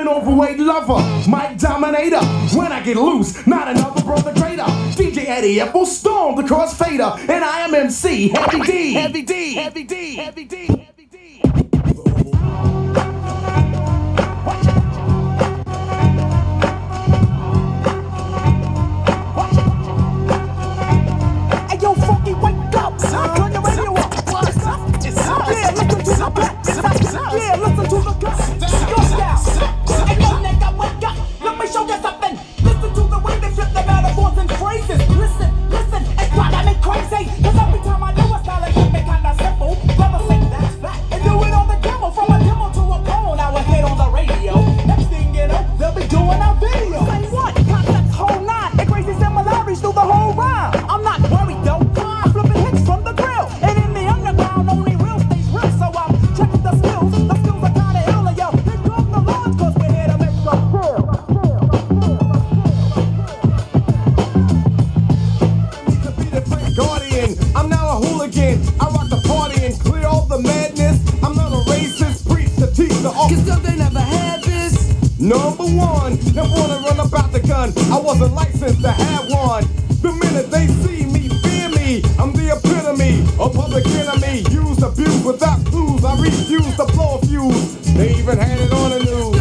an overweight lover, mic dominator. When I get loose, not another brother greater. DJ Eddie F will storm the crossfader, and I am MC Heavy D. Heavy D. Heavy D. Heavy D. Heavy D. Hey yo, Funky, wake up! Turn your radio up! Yeah, listen to the back! Yeah, listen to the cut! Go down! Hey yo, nigga, wake up! Let me show you something! Listen to the way they flip the metaphors and phrases! Listen, it's driving me crazy! Cause every time I do a style, it keep me kinda simple. Brother say that's fact, and do it on the demo. From a demo to a phone, now a hit on the radio. Next thing you know, they'll be doing our video. Say what? Concepts whole nine, and crazy similarities through the whole rhyme. I'm not worried though, I'm flipping hits from the grill. And in the underground, only real stays real. So I'm checking the skills are kinda ill. And yo, here come the lords, cause we're here to make some feel. To be the Frank Guardian, I'm now a hooligan. I rock the party and clear all the madness. I'm not a racist, preach to teach the all. Cause they never had this. Number one, never wanna run about the gun. I wasn't licensed to have one. The minute they see me, fear me. I'm the epitome, a public enemy. Used, abused without clues. I refuse to blow a fuse. They even had it on the news.